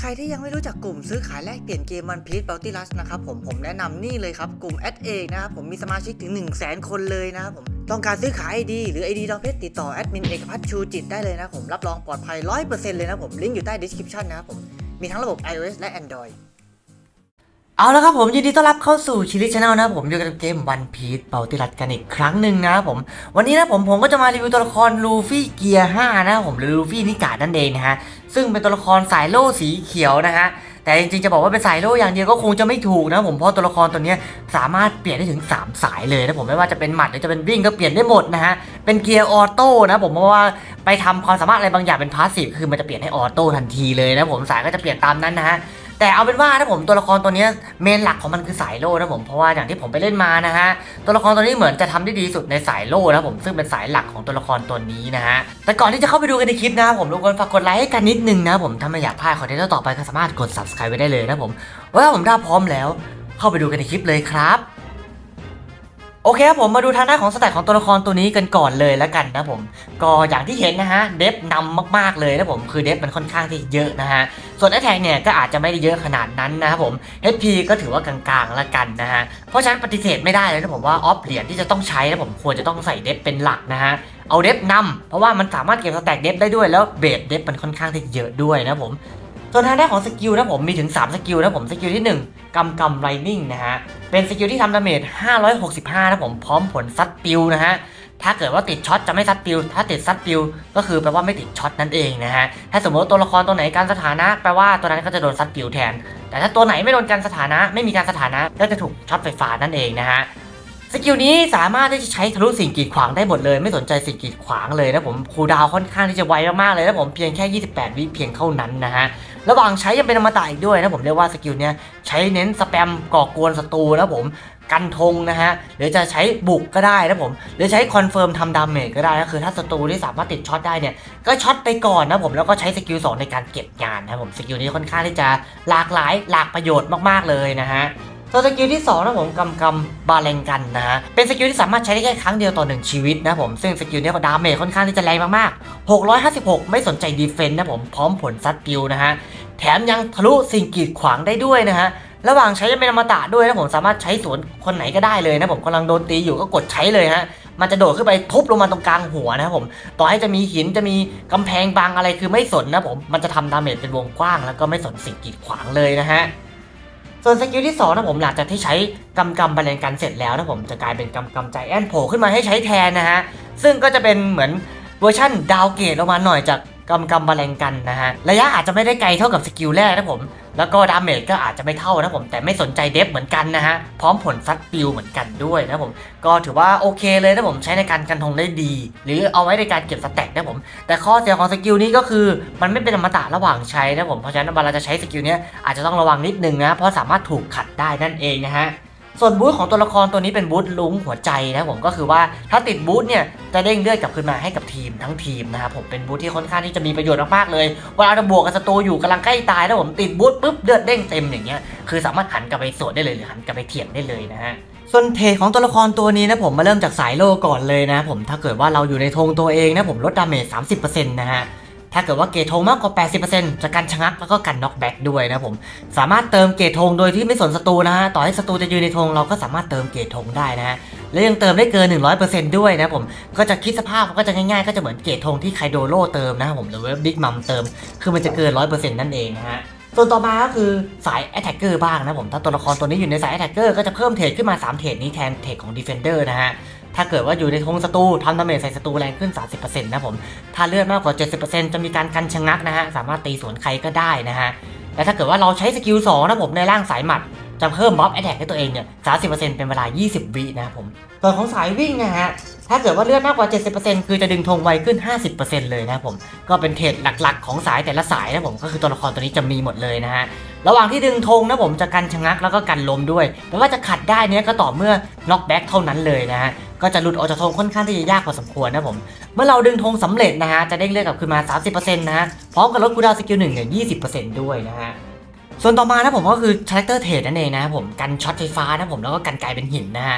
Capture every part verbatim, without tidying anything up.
ใครที่ยังไม่รู้จักกลุ่มซื้อขายแลกเปลี่ยนเกม One Piece Bounty Rush นะครับผมผมแนะนำนี่เลยครับกลุ่ม แอด เอก นะครับผมมีสมาชิกถึง หนึ่งแสน คนเลยนะครับผมต้องการซื้อขาย ไอ ดี หรือ ไอ ดี ดอกเพชรติดต่อแอดมินเอกพัฒน์ชูจิตได้เลยนะผมรับรองปลอดภัย ร้อยเปอร์เซ็นต์ เลยนะผมลิงก์อยู่ใต้ description นะครับผมมีทั้งระบบ iOS และ Android เอาละครับผมยินดีต้อนรับเข้าสู่ชิลิชแนลนะผมอยู่กับเกม One Piece Bounty Rush กันอีกครั้งหนึ่งนะครับผมวันนี้นะผมผมก็จะมารีวิวตัวละครลูฟี่เกียร์ห้านะครับผมหรือลูฟี่นิกานั่นเองนะฮะซึ่งเป็นตัวละครสายโล่สีเขียวนะฮะแต่จริงๆจะบอกว่าเป็นสายโล่อย่างเดียวก็คงจะไม่ถูกนะผมเพราะตัวละครตัวนี้สามารถเปลี่ยนได้ถึงสามสายเลยนะผมไม่ว่าจะเป็นหมัดหรือจะเป็นวิ่งก็เปลี่ยนได้หมดนะฮะเป็นเกียร์ออโต้นะผมเพราะว่าไปทำความสามารถอะไรบางอย่างเป็นพาสซีฟคือมันจะเปลี่ยนให้ออโต้ทันทีเลยนะผมสายก็จะเปลี่ยนตามนั้นนะฮะแต่เอาเป็นว่าถ้าผมตัวละครตัวนี้เมนหลักของมันคือสายโล่นะผมเพราะว่าอย่างที่ผมไปเล่นมานะฮะตัวละครตัวนี้เหมือนจะทำได้ดีสุดในสายโล่นะผมซึ่งเป็นสายหลักของตัวละครตัวนี้นะฮะแต่ก่อนที่จะเข้าไปดูกันในคลิปนะผมรบกวนฝากกดไลค์ให้กันนิดนึงนะผมถ้าไม่อยากพลาดคอนเทนต์ต่อไปก็สามารถกด ซับสไครบ์ ไว้ได้เลยนะผมว่าผมถ้าพร้อมแล้วเข้าไปดูกันในคลิปเลยครับโอเคครับผมมาดูทางด้านของสแตทของตัวละครตัวนี้กันก่อนเลยแล้วกันนะผมก็อย่างที่เห็นนะฮะเดฟนำมากๆเลยนะผมคือเดฟมันค่อนข้างที่เยอะนะฮะส่วนแอทแทกเนี่ยก็อาจจะไม่ได้เยอะขนาดนั้นนะครับผม เอช พี ก็ถือว่ากลางๆแล้วกันนะฮะเพราะฉะนั้นปฏิเสธไม่ได้เลยนะผมว่าออฟเหรียญที่จะต้องใช้นะผมควรจะต้องใส่เดฟเป็นหลักนะฮะเอาเดฟนำเพราะว่ามันสามารถเก็บสแต็กเดฟได้ด้วยแล้วเบสเดฟมันค่อนข้างที่เยอะด้วยนะผมส่วนทางด้านของสกิลนะผมมีถึงสามสกิลนะผมสกิลที่หนึ่งกำกำไรนิ่งนะฮะเป็นสกิลที่ทำดาเมจห้าร้อยหกสิบห้านะผมพร้อมผลซัดปิวนะฮะถ้าเกิดว่าติดช็อตจะไม่ซัดปิวถ้าติดซัดปิวก็คือแปลว่าไม่ติดช็อตนั่นเองนะฮะถ้าสมมติตัวละครตัวไหนการสถานะแปลว่าตัวนั้นก็จะโดนซัดปิวแทนแต่ถ้าตัวไหนไม่โดนการสถานะไม่มีการสถานะก็จะถูกช็อตไฟฟ้านั่นเองนะฮะสกิลนี้สามารถที่จะใช้ทะลุสิ่งกีดขวางได้หมดเลยไม่สนใจสิ่งกีดขวางเลยนะผมคูลดาวน์ค่อนข้างที่จะไวมากๆเลยนะผมเพียงแค่ยี่สิบแปดวิเพียงเท่านั้นนะฮะระหว่างใช้ยังเป็นอมตะอีกด้วยนะผมเรียกว่าสกิลเนี้ยใช้เน้นสแปมก่อกวนศัตรูนะผมกันธงนะฮะหรือจะใช้บุกก็ได้นะผมหรือใช้คอนเฟิร์มทำดาเมจก็ได้ก็คือถ้าศัตรูที่สามารถติดช็อตได้เนี่ยก็ช็อตไปก่อนนะผมแล้วก็ใช้สกิลสองในการเก็บงานนะผมสกิลนี้ค่อนข้างที่จะหลากหลายหลากประโยชน์มากๆเลยนะฮะส่วนสกิลที่สองนะผมกำกำบาเลงกันนะฮะเป็นสกิลที่สามารถใช้ได้แค่ครั้งเดียวต่อหนึ่งชีวิตนะผมซึ่งสกิลนี้ก็ดาเมจค่อนข้างที่จะแรงมากๆหกร้อยห้าสิบหกไม่สนใจดีเฟนส์นะผมพร้อมผลซัดปิวนะฮะแถมยังทะลุสิ่งกีดขวางได้ด้วยนะฮะระหว่างใช้ยังเป็นอมตะด้วยนะผมสามารถใช้สวนคนไหนก็ได้เลยนะผมกำลังโดนตีอยู่ก็กดใช้เลยฮะมันจะโดดขึ้นไปทุบลงมาตรงกลางหัวนะครับผมต่อให้จะมีหินจะมีกำแพงบังอะไรคือไม่สนนะผมมันจะทำดาเมจเป็นวงกว้างแล้วก็ไม่สนสิ่งกีดขวางเลยนะฮะส่วนสกิลที่สองนะผมหลังจากที่ใช้กำกำบรรเลงกันเสร็จแล้วนะผมจะกลายเป็นกำกำใจแอนโผล่ขึ้นมาให้ใช้แทนนะฮะซึ่งก็จะเป็นเหมือนเวอร์ชั่นดาวเกรดลงมาหน่อยจากกำกำบรรเลงกันนะฮะระยะอาจจะไม่ได้ไกลเท่ากับสกิลแรกนะผมแล้วก็ดาเมจก็อาจจะไม่เท่านะผมแต่ไม่สนใจเดฟเหมือนกันนะฮะพร้อมผลซัดปิวเหมือนกันด้วยนะผมก็ถือว่าโอเคเลยนะผมใช้ในการกันธงได้ดีหรือเอาไว้ในการเก็บสแต็กนะผมแต่ข้อเสียของสกิลนี้ก็คือมันไม่เป็นอมตะระหว่างใช้นะผมเพราะฉะนั้นเวลาจะใช้สกิลนี้อาจจะต้องระวังนิดนึงนะเพราะสามารถถูกขัดได้นั่นเองนะฮะส่วนบูทของตัวละครตัวนี้เป็นบูทลุ้งหัวใจนะผมก็คือว่าถ้าติดบูทเนี่ยจะเด้งเลือดกลับคืนมาให้กับทีมทั้งทีมนะครับผมเป็นบูทที่ค่อนข้างที่จะมีประโยชน์มากๆเลยเวลาเราบวกกับศัตรูอยู่กำลังใกล้ตายแล้วผมติดบูทปุ๊บเลือดเด้งเต็มอย่างเงี้ยคือสามารถหันกลับไปสวนได้เลยหรือหันกลับไปเถียงได้เลยนะฮะส่วนเทของตัวละครตัวนี้นะผมมาเริ่มจากสายโลก่อนเลยนะผมถ้าเกิดว่าเราอยู่ในธงตัวเองนะผมลดดาเมจ สามสิบเปอร์เซ็นต์ นะฮะถ้าเกิดว่าเกรดธงมากกว่า แปดสิบเปอร์เซ็นต์ จะกันชะงักแล้วก็กันน็อกแบ็กด้วยนะผมสามารถเติมเกรดธงโดยที่ไม่สนศัตรูนะฮะต่อให้ศัตรูจะยืนในธงเราก็สามารถเติมเกรดธงได้นะฮะและยังเติมได้เกิน หนึ่งร้อยเปอร์เซ็นต์ ด้วยนะผมก็จะคิดสภาพก็จะง่ายๆก็จะเหมือนเกรดธงที่ไคโดโร่เติมนะผมหรือว่าบิ๊กมัมเติมคือมันจะเกิน ร้อยเปอร์เซ็นต์ นั่นเองนะฮะส่วนต่อมาก็คือสาย Attacker บ้างนะผมถ้าตัวละครตัวนี้อยู่ในสาย Attacker ก็จะเพิ่มเทรดขึ้นมาสามเทรดนี้แทนเทรดของ Defender นะฮะถ้าเกิดว่าอยู่ในธงศัตรูทำดาเมจใส่ศัตรูแรงขึ้น สามสิบเปอร์เซ็นต์ นะผมถ้าเลือดมากกว่า เจ็ดสิบเปอร์เซ็นต์ จะมีการกันชะงักนะฮะสามารถตีสวนใครก็ได้นะฮะและถ้าเกิดว่าเราใช้สกิลสองนะผมในร่างสายหมัดจะเพิ่มบัฟแอทแทกให้ตัวเองเนี่ย สามสิบเปอร์เซ็นต์ เป็นเวลายี่สิบวินะครับผมส่วนของสายวิ่งนะฮะถ้าเกิดว่าเลือดมากกว่า เจ็ดสิบเปอร์เซ็นต์ คือจะดึงธงไวขึ้น ห้าสิบเปอร์เซ็นต์ เลยนะผมก็เป็นเทรดหลักๆของสายแต่ละสายนะผมก็คือตัวละครตัวนี้จะมีหมดเลยนะฮะระหว่างที่ดึงธงนะผมจะกันชะงักแล้วก็กันล้มด้วยแต่ว่าจะขัดได้เนี้ยก็ต่อเมื่อน็อกแบ็กเท่านั้นเลยนะฮะก็จะหลุดออกจากธงค่อนข้างที่จะยากพอสมควรนะผมเมื่อเราดึงธงสำเร็จนะฮะจะเด้งเลือดกลับคืนมา สามสิบเปอร์เซ็นต์ นะฮะพร้อมกับลดคูลดาวน์สกิลหนึ่งเนี่ย ยี่สิบเปอร์เซ็นต์ ด้วยนะฮะส่วนต่อมานะผมก็คือคาแรคเตอร์เทรดนั่นเองนะผมกันช็อตไฟฟ้านะผมแล้วก็กันกลายเป็นหินนะฮะ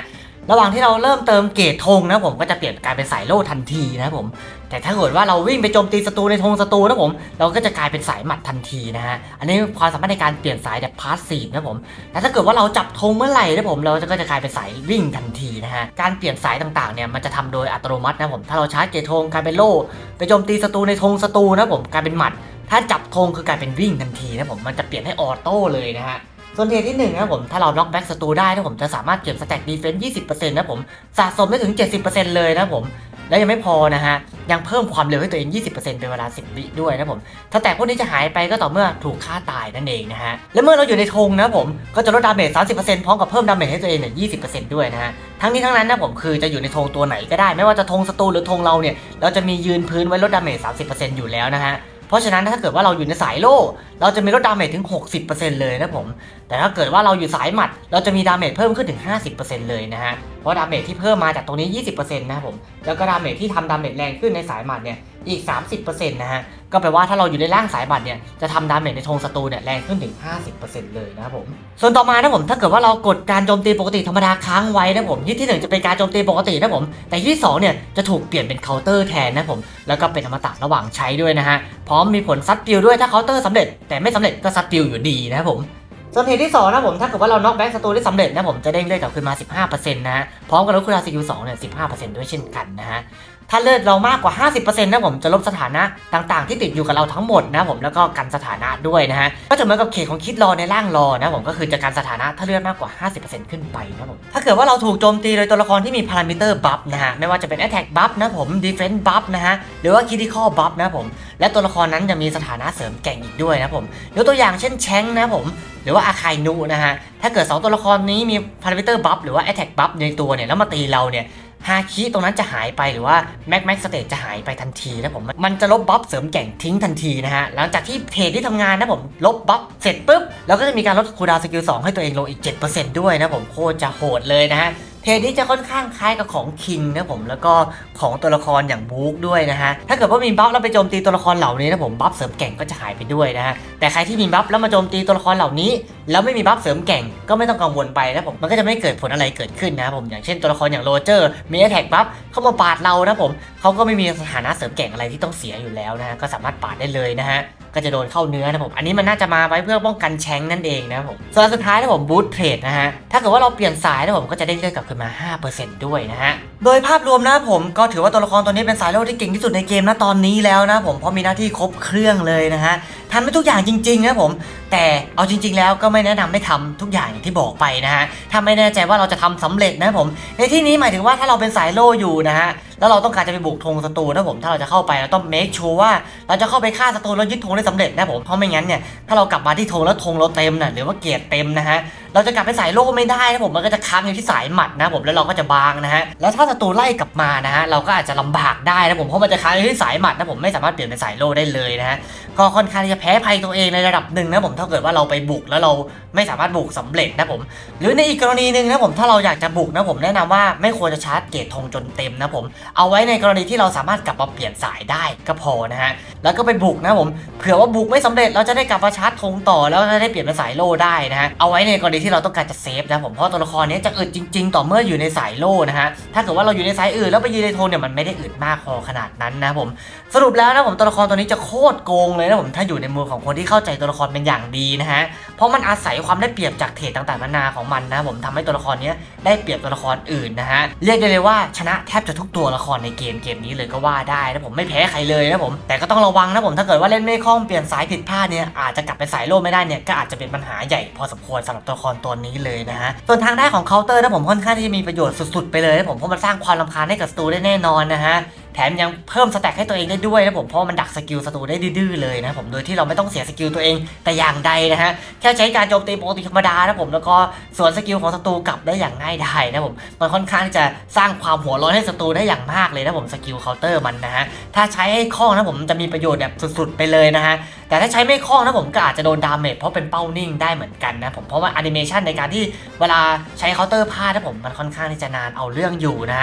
ระหว่างที่เราเริ่มเติมเกรดธงนะผมก็จะเปลี่ยนกลายเป็นสายโล่ทันทีนะผมแต่ถ้าเกิดว่าเราวิ่งไปโจมตีศัตรูในธงศัตรูนะผมเราก็จะกลายเป็นสายหมัดทันทีนะฮะอันนี้ความสามารถในการเปลี่ยนสายแบบพาสซีฟนะผมแต่ถ้าเกิดว่าเราจับธงเมื่อไหร่นะผมเราก็จะกลายเป็นสายวิ่งทันทีนะฮะการเปลี่ยนสายต่างๆเนี่ยมันจะทำโดยอัตโนมัตินะผมถ้าเราชาร์จเกรดธงกลายเป็นโล่ไปโจมตีศัตรูในธงศัตรูนะผมกลายเป็นหมัดถ้าจับธงคือกลายเป็นวิ่งทันทีนะผมมันจะเปลี่ยนให้ออโต้เลยนะฮะส่วนเทที่หนึ่งนะผมถ้าเราล็อกแบ็กศัตรูได้นะผมจะสามารถเก็บสแต็กดีเฟนส์ ยี่สิบเปอร์เซ็นต์ นะผมสะสมได้ถึง เจ็ดสิบเปอร์เซ็นต์ เลยนะผมแล้วยังไม่พอนะฮะยังเพิ่มความเร็วให้ตัวเอง ยี่สิบเปอร์เซ็นต์ เป็นเวลาสิบวิด้วยนะผมสแต็กพวกนี้จะหายไปก็ต่อเมื่อถูกฆ่าตายนั่นเองนะฮะและเมื่อเราอยู่ในธงนะผมก็จะลดดาเมจ สามสิบเปอร์เซ็นต์ พร้อมกับเพิ่มดาเมจให้ตัวเองเนี่ย ยี่สิบเปอร์เซ็นต์ ด้วยนะฮะทั้งนี้ทั้งนั้นนะผมคือจะอยู่ในธงตัวไหนก็ได้ไม่ว่าจะธงศัตรูหรือธงเราเนี่ยเราจะมียืนพื้นไว้ลดดาเมจ สามสิบเปอร์เซ็นต์ อยู่แล้วนะฮะเพราะฉะนั้นถ้าเกิดว่าเราอยู่ในสายโล่เราจะมีลดดาเมจถึง หกสิบเปอร์เซ็นต์ เลยนะผมแต่ถ้าเกิดว่าเราอยู่สายหมัดเราจะมีดาเมจเพิ่มขึ้นถึง ห้าสิบเปอร์เซ็นต์ เลยนะฮะเพราะดาเมจที่เพิ่มมาจากตรงนี้ ยี่สิบเปอร์เซ็นต์ นะผมแล้วก็ดาเมจที่ทำดาเมจแรงขึ้นในสายหมัดเนี่ยอีก สามสิบเปอร์เซ็นต์ นะฮะก็แปลว่าถ้าเราอยู่ในร่างสายหมัดเนี่ยจะทำดาเมจในธงศัตรูเนี่ยแรงขึ้นถึง ห้าสิบเปอร์เซ็นต์ เลยนะผมส่วนต่อมานะผมถ้าเกิดว่าเรากดการโจมตีปกติธรรมดาค้างไว้นะผมฮิตที่หนึ่งจะเป็นการโจมตีปกตินะผมแต่ฮิตที่สองเนี่ยจะถูกเปลี่ยนเป็นเคาน์เตอร์แทนนะผมแล้วก็เป็นอมตะระหว่างใช้ด้วยนะฮะพร้อมมีผลซัดปิวด้วยถ้าเคาน์เตอร์สำเร็จแต่ไม่สำเร็จก็ซัดปิวอยู่ดีนะผมส่วนเหตุที่สองนะผมถ้าเกิดว่าเราน็อกแบ็กศัตรูได้สำเร็จนะผมจะเด้งเลือดกลับคืนมา สิบห้าเปอร์เซ็นต์ นะฮะพร้อมกับลดคูลดาวน์สกิลสองเนี่ย สิบห้าเปอร์เซ็นต์ ด้วยเช่นกันนะฮะถ้าเลือดเรามากกว่า ห้าสิบเปอร์เซ็นต์ นะผมจะลบสถานะต่างๆที่ติดอยู่กับเราทั้งหมดนะผมแล้วก็กันสถานะด้วยนะฮะก็จะเหมือนกับเขตของคิดรอในร่างรอนะผมก็คือจะกันสถานะถ้าเลือดมากกว่า ห้าสิบเปอร์เซ็นต์ ขึ้นไปนะผมถ้าเกิดว่าเราถูกโจมตีโดยตัวละครที่มีพารามิเตอร์บัฟนะฮะไม่ว่าจะเป็น Attack Buff นะผม Defense Buff นะฮะหรือว่า Critical Buff นะผมและตัวละครนั้นจะมีสถานะเสริมแกร่งอีกด้วยนะผมยกตัวอย่างเช่นแชงนะผมหรือว่าอาคายนูนะฮะถ้าเกิดสองตัวละครนี้มีพารามิเตอร์บัฟหรือว่า Attack Buff ในตัวเนี่ยแล้วมาตีเราเนี่ยฮาคิตรงนั้นจะหายไปหรือว่าแม็กแม็กสเตจจะหายไปทันทีนะผมมันจะลบบัฟเสริมแกร่งทิ้งทันทีนะฮะหลังจากที่เทรดที่ทำงานนะผมลบบัฟเสร็จปุ๊บเราก็จะมีการลดคูลดาวน์สกิลสองให้ตัวเองลงอีก เจ็ดเปอร์เซ็นต์ ด้วยนะผมโคตรจะโหดเลยนะฮะเทรดนี้จะค่อนข้างคล้ายกับของคิงนะผมแล้วก็ของตัวละครอย่างบู๊กด้วยนะฮะถ้าเกิดว่ามีบัฟแล้วไปโจมตีตัวละครเหล่านี้นะผมบัฟเสริมแกร่งก็จะหายไปด้วยนะฮะแต่ใครที่มีบัฟแล้วมาโจมตีตัวละครเหล่านี้แล้วไม่มีบัฟเสริมแกร่งก็ไม่ต้องกังวลไปนะผมมันก็จะไม่เกิดผลอะไรเกิดขึ้นนะผมอย่างเช่นตัวละครอย่างโรเจอร์มี Attack Buff เข้ามาปาดเรานะผมเขาก็ไม่มีสถานะเสริมแกร่งอะไรที่ต้องเสียอยู่แล้วนะฮะก็สามารถปาดได้เลยนะฮะก็จะโดนเข้าเนื้อนะผมอันนี้มันน่าจะมาไว้เพื่อป้องกันแชงนั่นเองนะผมส่วนสุดท้ายนะผมบูทเทรดนะฮะถ้าเกิดว่าเราเปลี่ยนสายนะผมก็จะได้เลือดกลับคืนมา ห้าเปอร์เซ็นต์ ด้วยนะฮะโดยภาพรวมนะผมก็ถือว่าตัวละครตัวนี้เป็นสายโล่ที่เก่งที่สุดในเกมนะตอนนี้แล้วนะผมเพราะมีหน้าที่ครบเครื่องเลยนะฮะทำได้ทุกอย่างจริงๆนะผมแต่เอาจริงๆแล้วก็ไม่แนะนำให้ทำทุกอย่างอย่างที่บอกไปนะฮะถ้าไม่แน่ใจว่าเราจะทำสำเร็จนะผมในที่นี้หมายถึงว่าถ้าเราเป็นสายโล่อยู่นะฮะแล้วเราต้องการจะไปบุกธงศัตรูนะผมถ้าเราจะเข้าไปเราต้อง make sure ว่าเราจะเข้าไปฆ่าศัตรูแล้วยึดธงได้สำเร็จนะผมเพราะไม่งั้นเนี่ยถ้าเรากลับมาที่ธงแล้วธงเราเต็มนะหรือว่าเกียรติเต็มนะฮะเราจะกลับไปสายโล่ไม่ได้นะผมมันก็จะค้างอยู่ที่สายหมัดนะผมแล้วเราก็จะบางนะฮะแล้วถ้าศัตรูไล่กลับมานะฮะเราก็อาจจะลำบากได้นะผมเพราะมันจะค้างอยู่ที่สายหมัดนะผมไม่สามารถเปลี่ยนเป็นสายโล่ได้เลยนะฮะก็ค่อนข้างที่จะแพ้ภัยตัวเองในระดับหนึ่งนะผมถ้าเกิดว่าเราไปบุกแล้วเราไม่สามารถบุกสำเร็จนะผมหรือในอีกกรณีหนึ่งนะผมถ้าเราอยากจะบุกนะผมแนะนำว่าไม่ควรจะชาร์จเกรดธงจนเต็มนะผมเอาไว้ในกรณีที่เราสามารถกลับมาเปลี่ยนสายได้ก็พอนะฮะแล้วก็ไปบุกนะผมเผื่อว่าบุกไม่สำเร็จเราจะได้กลับมาชาร์จธงต่อแล้วจะได้เปลี่ยนเป็นสายโล่ได้นะฮะเอาไว้ในกรณีที่เราต้องการจะเซฟนะผมเพราะตัวละครนี้จะอึดจริงๆต่อเมื่ออยู่ในสายโล่นะฮะถ้าเกิดว่าเราอยู่ในสายอื่นแล้วไปยืนในธงเนี่ยมันไม่ได้อึดมากพอขนาดนั้นนะผมสรุปแล้วนะผมตัวละครตัวนี้จะโคตรโกงเลยนะผมถ้าอยู่ในมือของคนที่เข้าใจตัวละครเป็นอย่างดีนะฮะเพราะมันอาศัยความได้เปรียบจากเทรดต่างๆนานาของมันนะผมทำให้ตัวละครนี้ได้เปรียบตัวละครอื่นนะฮะเรียกได้เลยว่าชนะแทบจะทุกตัวละครในเกมเกมนี้เลยก็ว่าได้นะผมไม่แพ้ใครเลยนะผมแต่ก็ต้องระวังนะผมถ้าเกิดว่าเล่นไม่คล่องเปลี่ยนสายผิดพลาดเนี่ยอาจจะกลับไปสายโล่ไม่ได้เนี่ยก็อาจจะเป็นปัญหาใหญ่พอสมควรสำหรับตัวละครตัวนี้เลยนะฮะส่วนทางด้านของเคาน์เตอร์นะผมค่อนข้างที่จะมีประโยชน์สุดๆไปเลยนะผมเพราะมันสร้างความรำคาญให้กับศัตรูได้แน่นอนนะฮะแถมยังเพิ่มสแต็กให้ตัวเองได้ด้วยนะผมเพราะมันดักสกิลศัตรูได้ดื้อเลยนะผมโดยที่เราไม่ต้องเสียสกิลตัวเองแต่อย่างใดนะฮะแค่ใช้การโจมตีปกติธรรมดานะผมแล้วก็สวนสกิลของศัตรูกลับได้อย่างง่ายดายนะผมมันค่อนข้างจะสร้างความหัวร้อนให้ศัตรูได้อย่างมากเลยนะผมสกิลเคาน์เตอร์มันนะฮะถ้าใช้ให้คล่องนะผมจะมีประโยชน์แบบสุดๆไปเลยนะฮะแต่ถ้าใช้ไม่คล่องนะผมก็อาจจะโดนดาเมจเพราะเป็นเป้านิ่งได้เหมือนกันนะผมเพราะว่าแอนิเมชันในการที่เวลาใช้เคาน์เตอร์พลาดนะผมมันค่อนข้างที่จะนานเอาเรื่องอยู่นะฮะ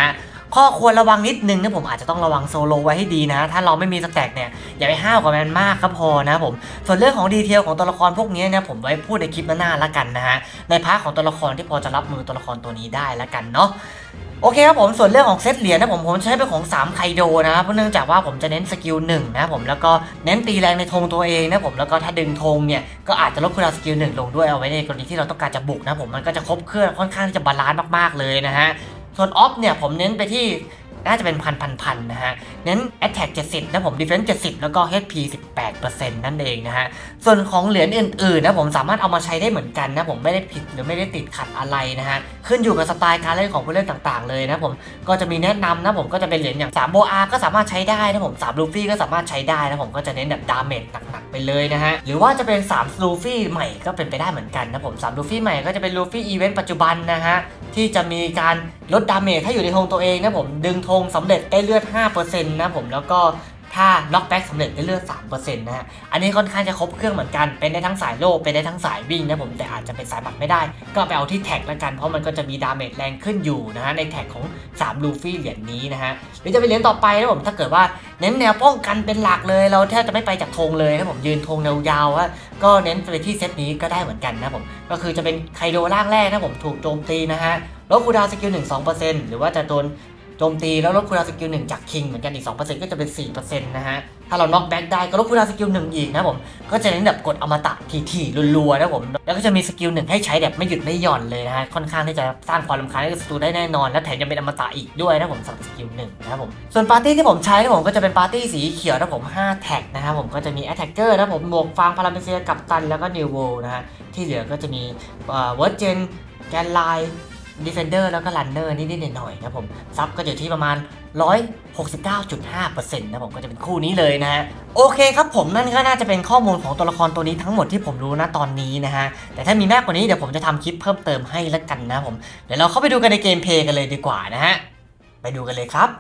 ข้อควรระวังนิดนึงนะผมอาจจะต้องระวังโซโลไว้ให้ดีนะถ้าเราไม่มีสแต็กเนี่ยอย่าไปห้าวกับมันมากก็พอนะผมส่วนเรื่องของดีเทลของตัวละครพวกนี้เนี่ยผมไว้พูดในคลิปหน้าๆละกันนะฮะในพาร์ทของตัวละครที่พอจะรับมือตัวละครตัวนี้ได้ละกันเนาะโอเคครับผมส่วนเรื่องของเซตเหรียญนะผมผมใช้เป็นของสามไคโดนะเพราะเนื่องจากว่าผมจะเน้นสกิลหนึ่งนะผมแล้วก็เน้นตีแรงในธงตัวเองนะผมแล้วก็ถ้าดึงธงเนี่ยก็อาจจะลดคุณภาพสกิลหนึ่งลงด้วยเอาไว้ในกรณีที่เราต้องการจะบุกนะผมมันก็จะครบเครื่องค่อนข้างที่จะบาลานซ์มากๆเลยนะฮะส่วนออฟเนี่ยผมเน้นไปที่น่าจะเป็นพันพันพันนะฮะเน้น Attack เจ็ดสิบนะผม Defense เจ็ดสิบแล้วก็ เอช พี สิบแปดเปอร์เซ็นต์ นั่นเองนะฮะส่วนของเหรียญอื่นๆนะผมสามารถเอามาใช้ได้เหมือนกันนะผมไม่ได้ผิดหรือไม่ได้ติดขัดอะไรนะฮะขึ้นอยู่กับสไตล์การเล่นของผู้เล่นต่างๆเลยนะผมก็จะมีแนะนำนะผมก็จะเป็นเหรียญอย่างสามโบอาก็สามารถใช้ได้นะผมสามลูฟี่ก็สามารถใช้ได้นะผมก็จะเน้นแบบดาเมจหนักๆไปเลยนะฮะหรือว่าจะเป็นสามลูฟี่ใหม่ก็เป็นไปได้เหมือนกันนะผมสามลูฟี่ใหม่ก็จะเป็นลูฟี่อีเวนต์ปัจจุบันนะฮะที่จะมีการลดดาเมจถ้าอยู่ในธงตัวเองนะผมดึงธงสำเร็จได้เลือด ห้าเปอร์เซ็นต์ นะผมแล้วก็ถ้าน็อกแบ็กสำเร็จได้เลือด สามเปอร์เซ็นต์ นะฮะอันนี้ค่อนข้างจะครบเครื่องเหมือนกันเป็นได้ทั้งสายโล่เป็นได้ทั้งสายวิ่งนะผมแต่อาจจะเป็นสายบัตรไม่ได้ก็ไปเอาที่แท็กแล้วกันเพราะมันก็จะมีดาเมจแรงขึ้นอยู่นะฮะในแท็กของสามลูฟี่เหรียญนี้นะฮะหรือจะเป็นเหรียญต่อไปนะผมถ้าเกิดว่าเน้นแนวป้องกันเป็นหลักเลยเราแทบจะไม่ไปจากธงเลยนะผมยืนธงแนวยาวว่าก็เน้นไปที่เซตนี้ก็ได้เหมือนกันนะผมก็คือจะเป็นไคโดร่างแรกนะผมถูกโจมตีนะฮะลดคูลดาวน์สกิลหนึ่ง สองเปอร์เซ็นต์ หรือว่าจะโดนโจมตีแล้วลดคูลดาวน์สกิลหนึ่งจากคิงเหมือนกันอีก สองเปอร์เซ็นต์ ก็จะเป็น สี่เปอร์เซ็นต์ นะฮะถ้าเราน็อกแบ็กได้ก็ลดคูลดาวน์สกิลหนึ่งอีกนะผมก็จะเน้นแบบกดอมตะถี่ๆรัวๆนะผมแล้วก็จะมีสกิลหนึ่งให้ใช้แบบไม่หยุดไม่หย่อนเลยนะฮะค่อนข้างที่จะสร้างความรำคาญให้กับศัตรูได้แน่นอนและแถมยังเป็นอมตะอีกด้วยนะผมสำหรับสกิลหนึ่งนะครับผมส่วนปาร์ตี้ที่ผมใช้นะผมก็จะเป็นปาร์ตี้สีเขียวนะผมห้าแท็กนะครับผมก็จะมีแอตแทคเกอร์นะผมบวกฟางพาราเมเซียกัปตันแล้วก็นิวโวนะฮะที่เหลือก็จะมีเอ่อเวิร์ดเจนแกนไลน์Defender แล้วก็ Runner นิดๆหน่อยๆนะผมซับก็อยู่ที่ประมาณ หนึ่งร้อยหกสิบเก้าจุดห้าเปอร์เซ็นต์ นะผมก็จะเป็นคู่นี้เลยนะฮะโอเคครับผมนั่นก็น่าจะเป็นข้อมูลของตัวละครตัวนี้ทั้งหมดที่ผมรู้นะตอนนี้นะฮะแต่ถ้ามีมากกว่านี้เดี๋ยวผมจะทำคลิปเพิ่มเติมให้ละกันนะผมเดี๋ยวเราเข้าไปดูกันในเกมเพลย์กันเลยดีกว่านะฮะไปดูกันเลยครับ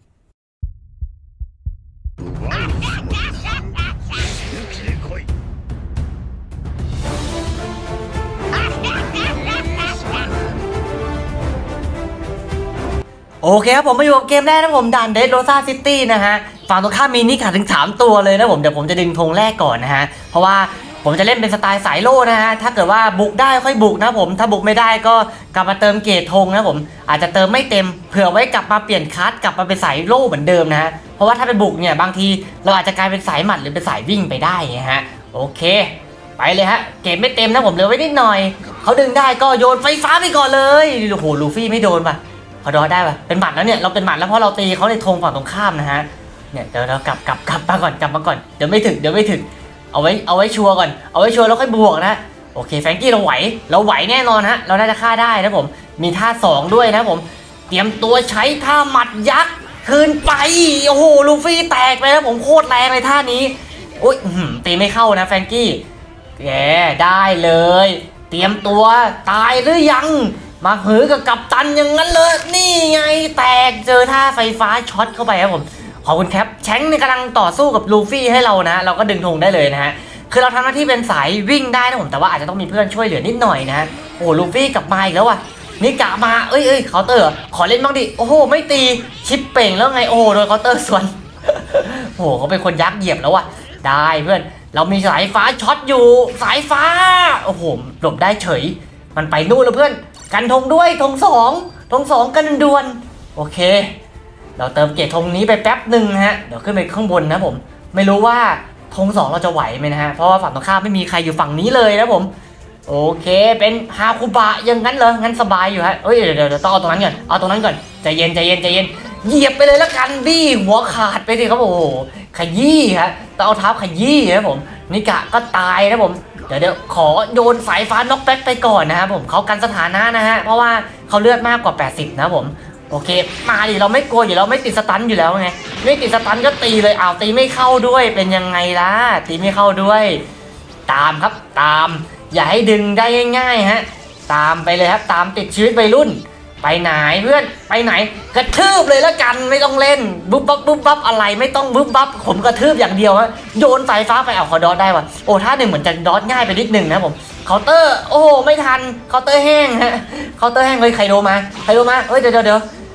โอเคครับผมมาอยู่กับเกมแรกนะผมด่านเดดโรซาซิตี้นะฮะฝั่งตรงข้ามมีนิกาถึงสามตัวเลยนะผมเดี๋ยวผมจะดึงธงแรกก่อนนะฮะเพราะว่าผมจะเล่นเป็นสไตล์สายโล่นะฮะถ้าเกิดว่าบุกได้ค่อยบุกนะผมถ้าบุกไม่ได้ก็กลับมาเติมเกจธงนะผมอาจจะเติมไม่เต็มเผื่อไว้กลับมาเปลี่ยนคัสกลับมาเป็นสายโล่เหมือนเดิมนะฮะเพราะว่าถ้าไปบุกเนี่ยบางทีเราอาจจะกลายเป็นสายหมัดหรือเป็นสายวิ่งไปได้นะฮะโอเคไปเลยฮะเกจไม่เต็มนะผมเหลือไว้นิดหน่อยเขาดึงได้ก็โยนไฟฟ้าไปก่อนเลยโอ้โหลูฟี่ไม่โดนป่ะพอดอได้ป่ะเป็นหมัดแล้วเนี่ยเราเป็นหมัดแล้วเพราะเราตีเขาในธงฝั่งตรงข้ามนะฮะเนี่ยเดี๋ยวเรากลับกลับกลับมาก่อนกลับมาก่อนเดี๋ยวไม่ถึงเดี๋ยวไม่ถึงเอาไว้เอาไว้ชัวร์ก่อนเอาไว้ชัวร์แล้วค่อยบวกนะโอเคแฟรงกี้เราไหวเราไหวแน่นอนฮะเราน่าจะฆ่าได้นะผมมีท่าสองด้วยนะผมเตรียมตัวใช้ท่าหมัดยักษ์คืนไปโอ้โหลูฟี่แตกไปแล้วผมโคตรแรงเลยท่านี้โอ้ยตีไม่เข้านะแฟรงกี้แย่ได้เลยเตรียมตัวตายหรือยังมาหือกับกัปตันอย่างนั้นเลยนี่ไงแตกเจอท่าไฟฟ้าช็อตเข้าไปครับผมขอบคุณแคปแชงนี่กำลังต่อสู้กับลูฟี่ให้เรานะเราก็ดึงธงได้เลยนะฮะคือเราทำหน้าที่เป็นสายวิ่งได้นะผมแต่ว่าอาจจะต้องมีเพื่อนช่วยเหลือนิดหน่อยนะฮะโอ้ลูฟี่กลับมาอีกแล้วว่ะนี่กะมาเอ้ยเอ้ยเคาน์เตอร์ขอเล่นบ้างดิโอ้โหไม่ตีชิปเป่งแล้วไงโอ้โหโดนเคาน์เตอร์ส่วนโอ้โหเขาเป็นคนยักษ์เหยียบแล้วว่ะได้เพื่อนเรามีสายฟ้าช็อตอยู่สายฟ้าโอ้โหหลบได้เฉยมันไปนู่นแล้วเพื่อนกันธงด้วยธงสองธงสองกันด่วนโอเคเราเติมเกจธงนี้ไปแป๊บหนึ่งนะฮะเดี๋ยวขึ้นไปข้างบนนะผมไม่รู้ว่าธงสองเราจะไหวไหมนะฮะเพราะว่าฝั่งตรงข้ามไม่มีใครอยู่ฝั่งนี้เลยนะผมโอเคเป็นฮาคุบะยังงั้นเหรองั้นสบายอยู่ฮะเอ้ยเดี๋ยวเดี๋ยวต้องเอาตรงนั้นก่อนเอาตรงนั้นก่อนใจเย็นใจเย็นใจเย็นเหยียบไปเลยละกันดิหัวขาดไปดิครับโอ้โหขยี้ฮะต้องเอาเท้าขยี้นะผมนิกะก็ตายนะผมเดี๋ยวเดี๋ยวขอโยนสายฟ้าน็อกแบ็กไปก่อนนะครับผมเขากันสถานะนะฮะเพราะว่าเขาเลือดมากกว่าแปดสิบนะผมโอเคมาดิเราไม่กลัวอยู่แล้วไม่ติดสตันอยู่แล้วไงไม่ติดสตันก็ตีเลยอ้าวตีไม่เข้าด้วยเป็นยังไงล่ะตีไม่เข้าด้วยตามครับตามอย่าให้ดึงได้ง่ายๆฮะตามไปเลยครับตามติดชีวิตวัยรุ่นไปไหนเพื่อนไปไหนกระทืบเลยละกันไม่ต้องเล่นบุ๊บบับบุ๊บบับอะไรไม่ต้องบุ๊บบับผมกระทืบอย่างเดียวฮะโยนสายฟ้าไปเอาเขาดอทได้ว่ะโอ้ท่าหนึ่งเหมือนจะดอทง่ายไปนิดหนึ่งนะผมเคาน์เตอร์โอ้ไม่ทันเคาน์เตอร์แห้งฮะเคาน์เตอร์แห้งเลยใครโดมาใครโดมาเอ้ยเดี๋ยวเดี๋ยว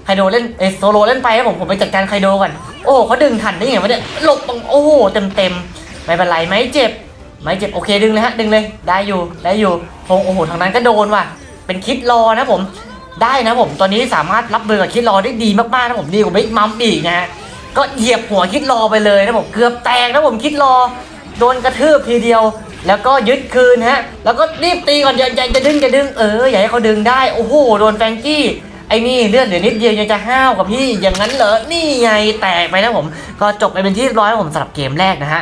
ไคโดเล่นเอโซโลเล่นไปครับผมผมไปจัดการไคโดก่อนโอ้เขาดึงทันได้ยังไงวะเนี่ยหลบโอ้โหเต็มเต็มไม่เป็นไรไม่เจ็บไม่เจ็บโอเคดึงเลยฮะดึงเลยได้อยู่ได้อยู่พงโอ้โหทางนั้นก็โดนว่ะเป็นคิดรอนะผมได้นะผมตอนนี้สามารถรับมือกับคิดรอได้ดีมากๆนะผมดีกว่าบิ๊กมัมอีกนะฮะก็เหยียบหัวคิดรอไปเลยนะผมเกือบแตกนะผมคิดรอโดนกระทืบทีเดียวแล้วก็ยึดคืนฮะแล้วก็รีบตีก่อนอย่าอย่าจะดึงจะดึงเอออย่าให้เขาดึงได้โอ้โหโดนแฟรงกี้ไอ้นี่เลือดเหลือนิดเดียวยังจะห้าวกับพี่อย่างนั้นเหรอนี่ไงแตกไปนะผมก็จบไปเป็นที่เรียบร้อยแล้วผมสำหรับเกมแรกนะฮะ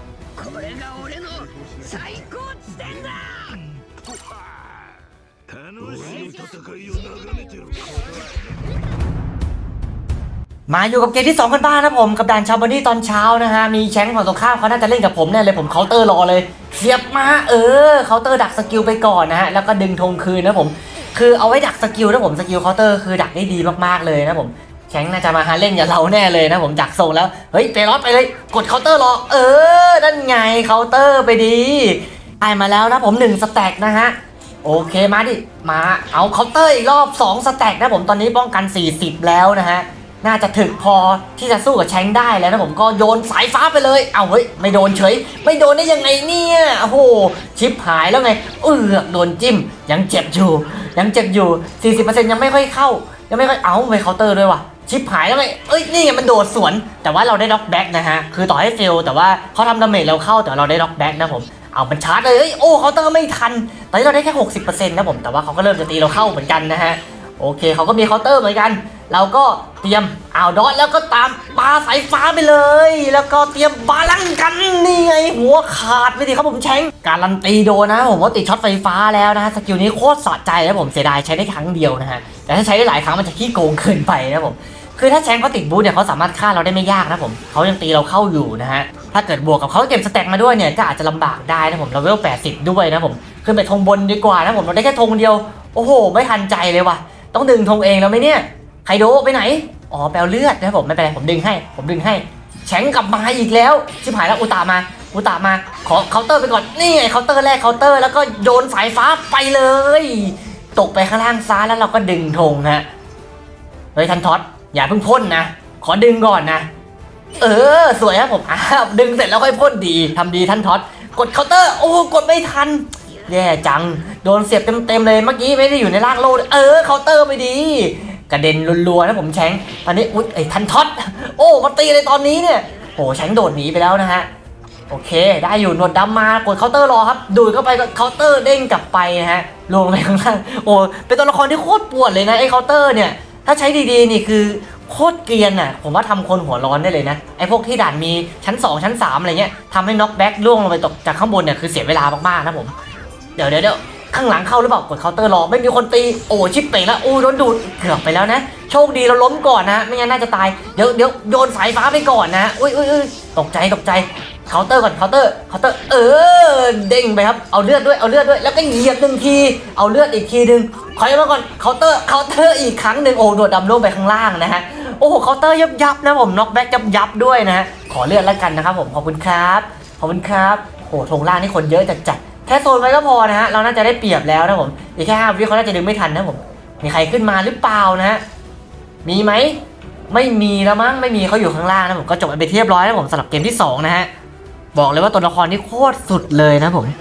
มาอยู่กับเกมที่สองกันบ้างนะผมกับด่านชาวบันนี่ตอนเช้านะฮะมีแชงค์ฝั่งตรงข้ามเขาน่าจะเล่นกับผมแน่เลยผมเคาน์เตอร์รอเลยเสียบมาเออเคาน์เตอร์ดักสกิลไปก่อนนะฮะแล้วก็ดึงธงคืนนะผมคือเอาไว้ดักสกิลนะผมสกิลเคาน์เตอร์คือดักได้ดีมากๆเลยนะผมแชงค์น่าจะมาหาเล่นกับเราแน่เลยนะผมดักส่งแล้วเฮ้ยเปรอสไปเลยกดเคาน์เตอร์รอเออนั่นไงเคาน์เตอร์ไปดีได้มาแล้วนะผมหนึ่งสแต็กนะฮะโอเคมาดิมาเอาเคาน์เตอร์อีกรอบสองสแต็กนะผมตอนนี้ป้องกันสี่สิบแล้วนะฮะน่าจะถึกพอที่จะสู้กับแชงค์ได้แล้วนะผมก็โยนสายฟ้าไปเลยเอาเฮ้ยไม่โดนเฉยไม่โดนได้ยังไงเนี่ยโอ้โหชิปหายแล้วไงเออโดนจิ้มยังเจ็บอยู่ยังเจ็บอยู่ สี่สิบเปอร์เซ็นต์ ยังไม่ค่อยเข้ายังไม่ค่อยเอาไปเคาน์เตอร์ด้วยว่ะชิปหายแล้วไงเอ้ยนี่ไงมันโดดสวนแต่ว่าเราได้ล็อกแบ็กนะฮะคือต่อให้เฟลแต่ว่าเขาทำดาเมจเราเข้าแต่เราได้ล็อกแบ็กนะผมเอามันชาร์จเลยเอ้ยโอ้เคาน์เตอร์ไม่ทันตอนนี้เราได้แค่ หกสิบเปอร์เซ็นต์ นะผมแต่ว่าเขาก็เริ่มจะตีเราเข้าเหมือนกันนะฮะโอเคเขาก็มีเคาน์เตอร์เหมือนกันเราก็เตรียมเอาดอทแล้วก็ตามปาสายฟ้าไปเลยแล้วก็เตรียมบาลังกันนี่ไงหัวขาดไปดิครับผมแชงการันตีโดนนะผมว่าติดช็อตไฟฟ้าแล้วนะสกิลนี้โคตรสะใจนะผมเสียดายใช้ได้ครั้งเดียวนะฮะแต่ถ้าใช้ได้หลายครั้งมันจะขี้โกงเกินไปนะผมคือถ้าแชงเขาติดบูทเนี่ยเขาสามารถฆ่าเราได้ไม่ยากนะผมเขายังตีเราเข้าอยู่นะฮะถ้าเกิดบวกกับเขาเก็บสแต็กมาด้วยเนี่ยก็อาจจะลำบากได้นะผมเราเวลแปดสิบด้วยนะผมขึ้นไปธงบนดีกว่านะผมเราได้แค่ธงเดียวโอ้โหไม่ทันใจเลยว่ะต้องดึงธงเองแล้วไหมเนี่ยไคโดไปไหนอ๋อแปลเลือดนะผมไม่เป็นไรผมดึงให้ผมดึงให้แชงกลับมาอีกแล้วชิบหายแล้วอุตามาอุตามาขอเคาน์เตอร์ไปก่อนนี่ไงเคาน์เตอร์แรกเคาน์เตอร์แล้วก็โยนสายฟ้าไปเลยตกไปข้างล่างซ้ายแล้วเราก็ดึงธงฮะเฮ้ยทันท็อตอย่าเพิ่งพ่นนะขอดึงก่อนนะเออสวยครับผมอ้าวดึงเสร็จแล้วค่อยพ่นดีทำดีท่านท็อตกดเคาน์เตอร์โอ้กดไม่ทันแย่จังโดนเสียบเต็มๆเลยเมื่อกี้ไม่ได้อยู่ในล่างโลดเออเคาน์เตอร์ไปดีกระเด็นรัวๆนะผมแชงตอนนี้อุ๊ยไอ้ทันท็อตโอ้มาตีเลยตอนนี้เนี่ยโอ้แชงโดดหนีไปแล้วนะฮะโอเคได้อยู่หนวดดำมากดเคาน์เตอร์รอครับดูดเข้าไปก็เคาน์เตอร์เด้งกลับไปนะฮะลงไปข้างล่างโอ้เป็นตัวละครที่โคตรปวดเลยนะไอ้เคาน์เตอร์เนี่ยถ้าใช้ดีๆนี่คือโคตรเกรียนอ่ะผมว่าทำคนหัวร้อนได้เลยนะไอ้พวกที่ด่านมีชั้นสองชั้นสามอะไรเงี้ยทำให้น็อกแบ็กล่วงลงไปตกจากข้างบนเนี่ยคือเสียเวลามากๆนะผมเดี๋ยวเดี๋ยวเดี๋ยวข้างหลังเข้าหรือเปล่ากดเคาน์เตอร์รอไม่มีคนตีโอ้ชิปเป่งแล้วโอ้โดนดูดเกือบไปแล้วนะโชคดีเราล้มก่อนนะไม่งั้นน่าจะตายเดี๋ยวเดี๋ยวโยนสายฟ้าไปก่อนนะอุ้ยอุ้ยอุ้ยตกใจตกใจเคาน์เตอร์ก่อนเคาน์เตอร์เคาน์เตอร์เออเด้งไปครับเอาเลือดด้วยเอาเลือดด้วยแล้วก็เหยียบหนึ่งทีเอาเลือดอีกทีหนึ่งถอยมาก่อนเคาน์เตอร์เคาน์เตอร์อีกครั้งหนึ่งโอ้โดดดำลงไปข้างล่างนะฮะโอ้โหเคาน์เตอร์ยับยับนะผมน็อกแบ็กยับยับด้วยนะฮะขอเลือดแล้วกันนะครับผมขอบคุณครับขอบคุณครับโอ้โหธงล่างนี่คนเยอะจัดจัดแค่โซนไว้ก็พอนะฮะเราน่าจะได้เปรียบแล้วนะผมอีกแค่ห้าวิเขาน่าจะดึงไม่ทันนะผมมีใครขึ้นมาหรือเปล่านะฮะมีไหมไม่มีแล้วมั้งไม่มีเขาอยู่ข้างล่างนะผมก็จบไปเรียบร้อยแล้วผมสำหรับเกมที่สองนะฮะบอกเลยว่าตัวละครนี่โคตรสุดเลยนะผม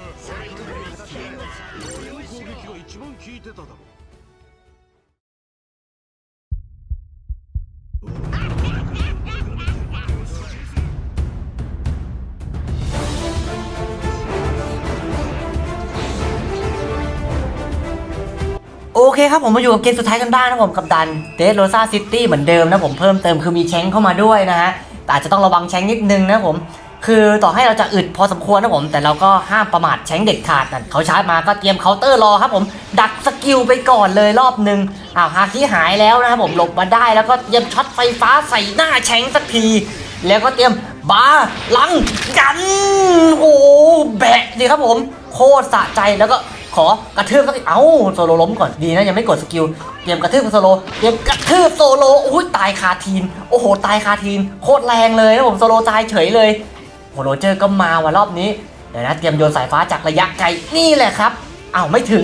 โอเคครับผมมาอยู่กับเกมสุดท้ายกันบ้างนะผมกับดันเดสโรซาซิตี้เหมือนเดิมนะผมเพิ่มเติมคือมีแชงเข้ามาด้วยนะฮะแต่อาจจะต้องระวังแชงนิดนึงนะผมคือต่อให้เราจะอึดพอสมควรนะผมแต่เราก็ห้ามประมาทแชงเด็ดขาดนั่นเขาชาร์จมาก็เตรียมเคาน์เตอร์รอครับผมดักสกิลไปก่อนเลยรอบนึงอ้าวฮาคิหายแล้วนะครับผมหลบมาได้แล้วก็เตรียมช็อตไฟฟ้าใส่หน้าแชงสักทีแล้วก็เตรียมบาลังกันโอ้แบะดีครับผมโคตรสะใจแล้วก็ขอกระทืบสักทีเอ้าโซโลล้มก่อนดีนะยังไม่กดสกิลเตรียมกระทืบโซโลเตรียมกระทืบโซโลโอ้ยตายคาทีนโอ้โหตายคาทีนโคตรแรงเลยนะผมโซโลตายเฉยเลยโหโรเจอร์ก็มาว่ะรอบนี้เดี๋ยวนะเตรียมโยนสายฟ้าจากระยะไกลนี่แหละครับอ้าวไม่ถึง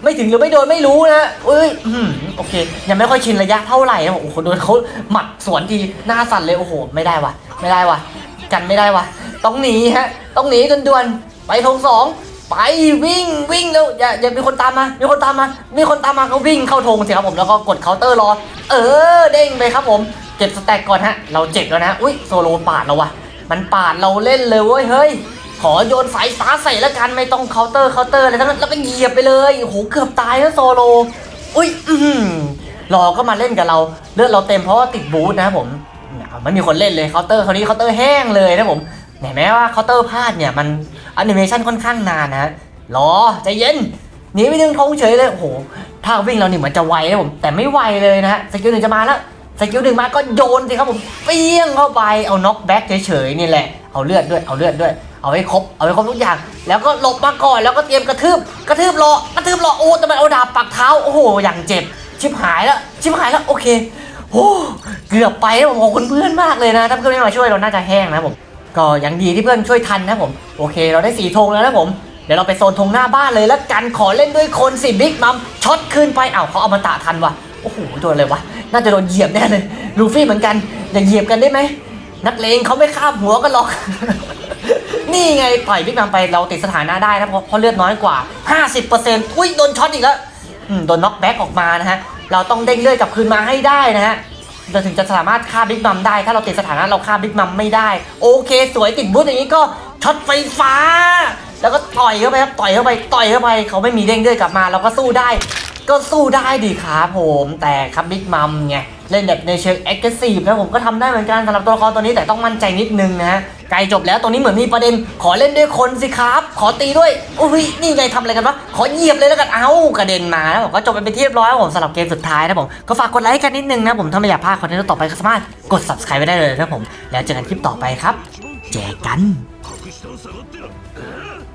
ไม่ถึงหรือไม่โดนไม่รู้นะเอ้ยอืมโอเคยังไม่ค่อยชินระยะเท่าไหร่นะโอ้โหโดนเขาหมัดสวนทีหน้าสั่นเลยโอ้โหไม่ได้วะไม่ได้วะกันไม่ได้วะต้องหนีฮะต้องหนีด่วนๆไปธงสองไปวิ่งวิ่งแล้วอย่าอย่ามีคนตามมามีคนตามมามีคนตามมาเขาวิ่งเข้าธงสิครับผมแล้วก็กดเคาน์เตอร์รอเออเด้งไปครับผมเก็บสแต็กก่อนฮะเราเจ็บแล้วนะอุ้ยโซโลปาดเราวะมันปาดเราเล่นเลยเว้ยเฮ้ยขอโยนสายฟ้าใส่แล้วกันไม่ต้องเคาน์เตอร์เคาน์เตอร์อะไรทั้งนั้นแล้วก็เหยียบไปเลยโอ้โหเกือบตายแล้วโซโลอุ้ยอืมรอก็มาเล่นกับเราเลือดเราเต็มเพราะว่าติดบูทนะครับผมไม่มีคนเล่นเลยเคาน์เตอร์คราวนี้เคาน์เตอร์แห้งเลยนะผมเห็นไหมว่าเคาน์เตอร์พลาดเนี่ยมันแอนิเมชันค่อนข้างนานนะรอใจเย็นหนีไปดึงธงเฉยเลยโอ้โหถ้าวิ่งเราเนี่ยเหมือนจะไวนะผมแต่ไม่ไวเลยนะฮะสกิลหนึ่งจะมาแล้วสกิลหนึ่งมาก็โยนสิครับผมเปี้ยงเข้าไปเอาน็อกแบ็กเฉยๆนี่แหละเอาเลือดด้วยเอาเลือดด้วยเอาไว้ครบเอาไว้ครบทุกอย่างแล้วก็หลบมาก่อนแล้วก็เตรียมกระทืบกระทืบรอกระทืบรอโอ้แต่มันเอาดาบปักเท้าโอ้โหอย่างเจ็บชิบหายแล้วชิบหายแล้วโอเคโอ้เกือบไปแล้วผมขอบคุณเพื่อนมากเลยนะถ้าเพื่อนไม่มาช่วยเราน่าจะแห้งนะผมก็ยังดีที่เพื่อนช่วยทันนะผมโอเคเราได้สี่ธงแล้วนะผมเดี๋ยวเราไปโซนธงหน้าบ้านเลยแล้วกันขอเล่นด้วยคนสิบิ๊กมัมช็อตคืนไปอ้าวเขาเอามาตะทันวะโอ้โหโดนอะไรวะน่าจะโดนเหยียบแน่เลยลูฟี่เหมือนกันอย่าเหยียบกันได้ไหมนักเลงเขาไม่คาบหัวกันหรอก นี่ไงปล่อยบิ๊กมัมไปเราติดสถานะได้นะเพราะเพราะเลือดน้อยกว่า ห้าสิบเปอร์เซ็นต์ อุ้ยโดนช็อตอีกแล้วโดนน็อกแบ็กออกมานะฮะเราต้องเด้งเลือดกลับคืนมาให้ได้นะฮะเราถึงจะสามารถฆ่าบิ๊กมัมได้ถ้าเราติดสถานะเราฆ่าบิ๊กมัมไม่ได้โอเคสวยติดบูทอย่างนี้ก็ช็อตไฟฟ้าแล้วก็ต่อยเข้าไปครับต่อยเข้าไปต่อยเข้าไปเขาไม่มีเด้งเลือดกลับมาเราก็สู้ได้ก็สู้ได้ดีครับผมแต่ครับบิ๊กมัมไงเล่นแบบในเชิงแอคทีฟนะผมก็ทำได้เหมือนกันสำหรับตัวละครตัวนี้แต่ต้องมั่นใจนิดนึงนะฮะใกล้จบแล้วตรงนี้เหมือนมีประเด็นขอเล่นด้วยคนสิครับขอตีด้วยอุ้ยนี่ไงทำอะไรกันวะขอเหยียบเลยแล้วกันเอ้ากระเด็นมาแล้วผมก็จบไปเป็นที่เรียบร้อยแล้วผมสำหรับเกมสุดท้ายนะผมก็ฝากกดไลค์กันนิดนึงนะผมถ้าไม่อยากพลาดคอนเทนต์ต่อไปก็สามารถกด ซับสไครบ์ ไว้ได้เลยนะผมแล้วเจอกันคลิปต่อไปครับเจอกัน